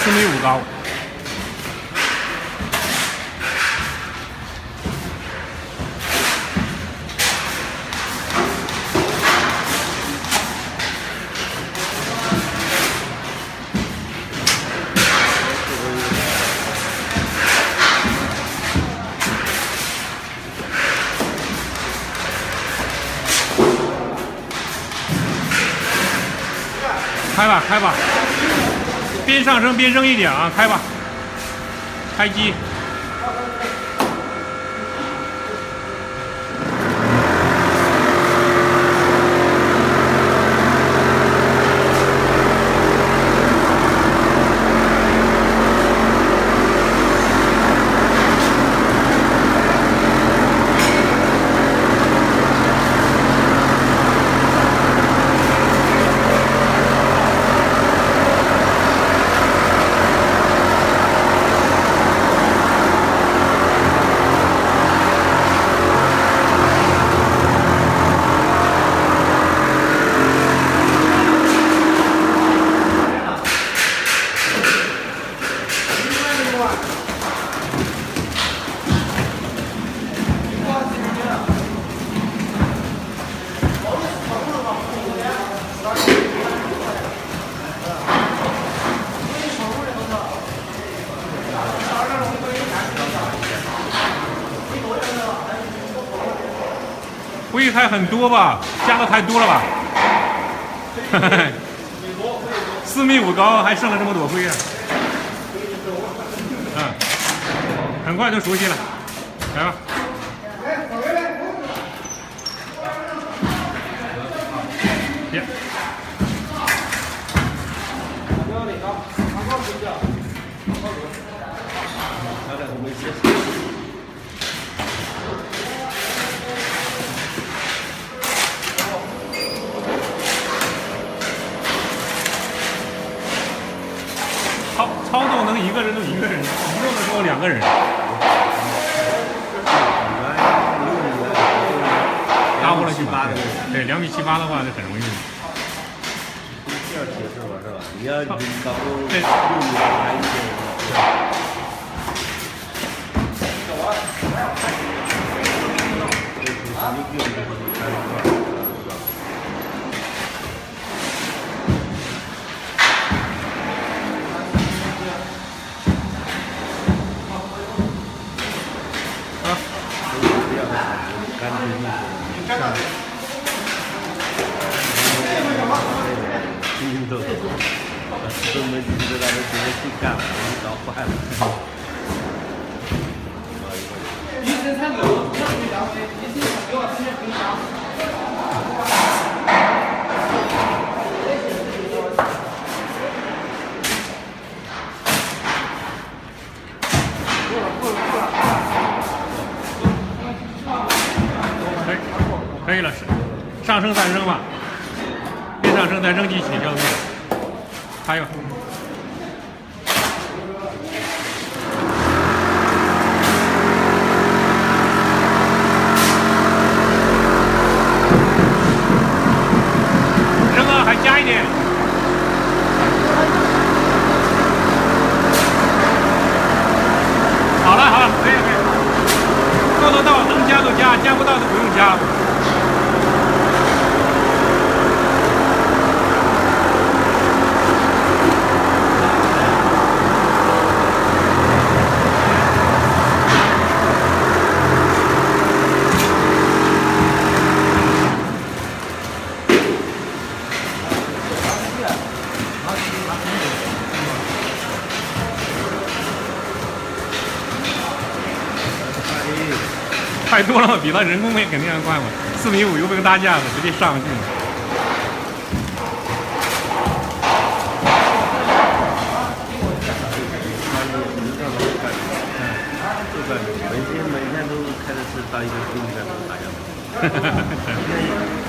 4.5米高。开吧，开吧，边上升边扔一点啊，开吧，开机。灰还很多吧？加的太多了吧？4.5米高，还剩了这么多灰啊！很快就熟悉了，来吧。别。操作能一个人就一个人，移动的时候2个人。打过了去吧？对，2.78米的话就很容易。 这样解释吧，是吧？你要搞6.8米一些。都没知道直接去干了，搞坏了。可以了，上升再扔吧，边上升再扔机起就对了。还有。扔啊，还加一点。好了好了，可以可以。够得到能加就加，加不到就不用加了。太多了，比他人工面肯定要快嘛。4.5米又不用搭架子，直接上去了。 每天都开的是到一个公里上打样。